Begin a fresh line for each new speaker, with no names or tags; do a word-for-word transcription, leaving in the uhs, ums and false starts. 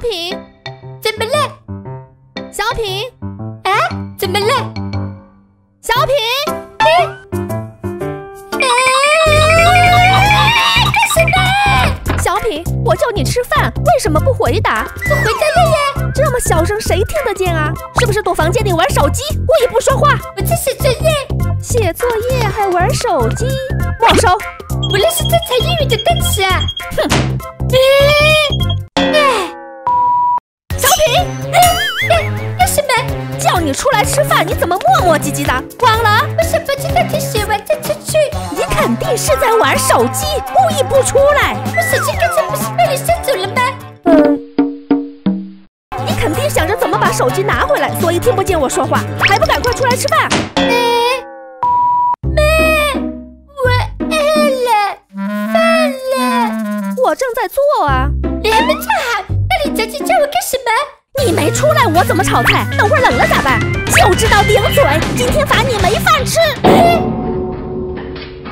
平，怎么了？小平，啊，怎么了？小平，哎，干什么？小品，我叫你吃饭，为什么不回答？我回答了呀。这么小声，谁听得见啊？是不是躲房间里玩手机，故意不说话？我在写作业，写作业还玩手机，没收！我那是在猜英语的单词啊！哼！哎哎，小品，哎哎，干什么？叫你出来吃饭，你怎么磨磨唧唧的？忘了？我想把这道题写完再出去。你肯定是在玩手机，故意不出来。我手机刚才不是被你收走了吗？嗯，你肯定想着怎么把手机拿回来，所以听不见我说话，还不赶快出来吃饭？妈，妈，我饿了，饭了。我正在做啊。你还没做好，那你着急叫我干什么？你没出来，我怎么炒菜？等会儿冷了咋办？就知道顶嘴，今天罚